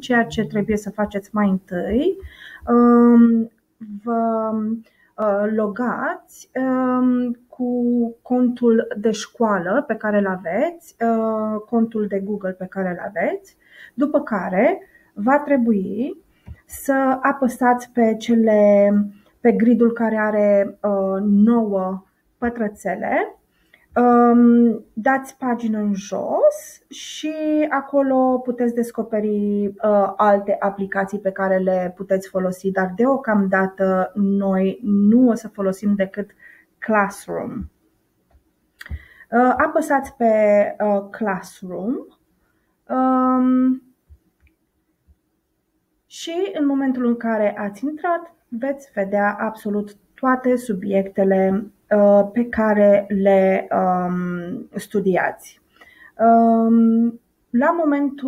ceea ce trebuie să faceți mai întâi, vă logați cu contul de școală pe care îl aveți, contul de Google pe care îl aveți, după care va trebui să apăsați pe gridul care are 9 pătrățele, dați pagină în jos și acolo puteți descoperi alte aplicații pe care le puteți folosi, dar deocamdată noi nu o să folosim decât Classroom. Apăsați pe Classroom și în momentul în care ați intrat veți vedea absolut toate subiectele pe care le studiați. În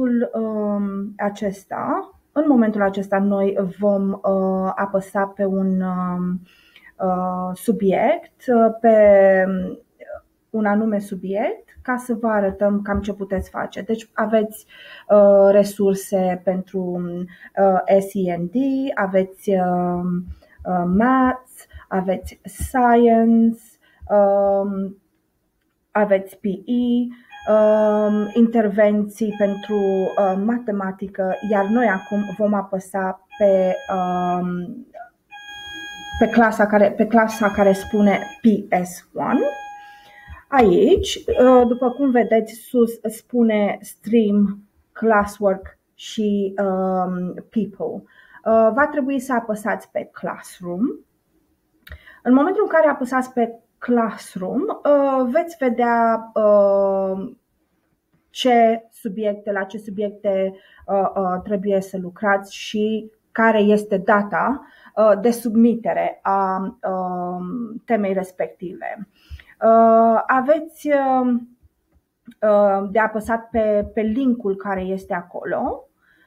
momentul acesta noi vom apăsa pe un subiect, pe un anume subiect, ca să vă arătăm cam ce puteți face. Deci aveți resurse pentru SEND, aveți Maths, aveți Science, aveți PE, intervenții pentru matematică, iar noi acum vom apăsa pe clasa care spune PS1. Aici, după cum vedeți sus, spune Stream, Classwork și People. Va trebui să apăsați pe Classroom. În momentul în care apăsați pe Classroom, veți vedea la ce subiecte trebuie să lucrați și care este data de submitere a temei respective. Aveți de apăsat pe linkul care este acolo.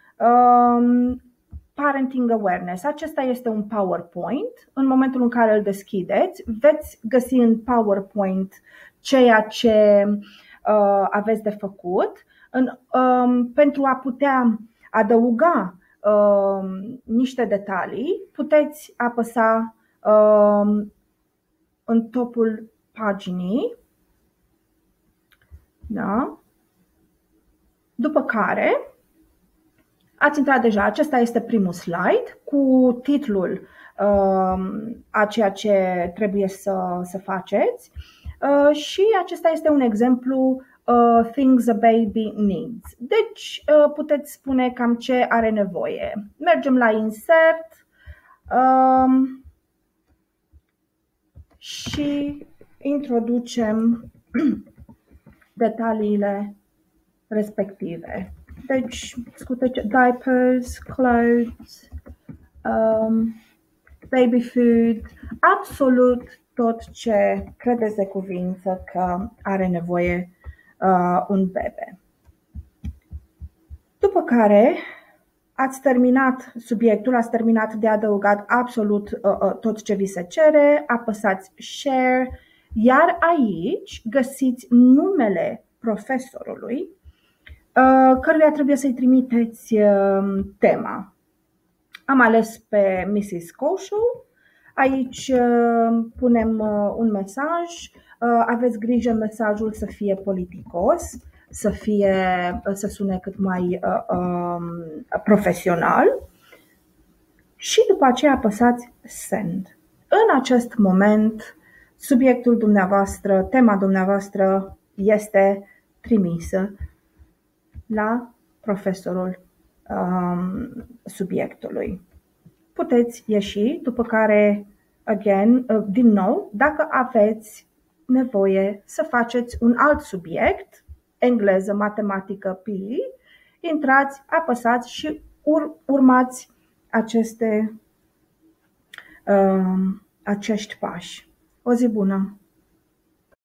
Parenting Awareness. Acesta este un PowerPoint. În momentul în care îl deschideți, veți găsi în PowerPoint ceea ce aveți de făcut. Pentru a putea adăuga niște detalii, puteți apăsa în topul paginii. Da? După care ați intrat deja. Acesta este primul slide cu titlul a ceea ce trebuie să faceți și acesta este un exemplu Things a Baby Needs. Deci puteți spune cam ce are nevoie. Mergem la Insert și introducem detaliile respective. Deci, diapers, clothes, baby food, absolut tot ce credeți de cuvință că are nevoie un bebe. După care ați terminat subiectul, ați terminat de adăugat absolut tot ce vi se cere, apăsați Share, iar aici găsiți numele profesorului căruia trebuie să-i trimiteți tema. Am ales pe Mrs. Koshel. Aici punem un mesaj. Aveți grijă mesajul să fie politicos, să sune cât mai profesional. Și după aceea apăsați Send. În acest moment, subiectul dumneavoastră, tema dumneavoastră este trimisă la profesorul subiectului. Puteți ieși, după care, din nou, dacă aveți nevoie să faceți un alt subiect, engleză, matematică, PE, intrați, apăsați și urmați acești pași. O zi bună!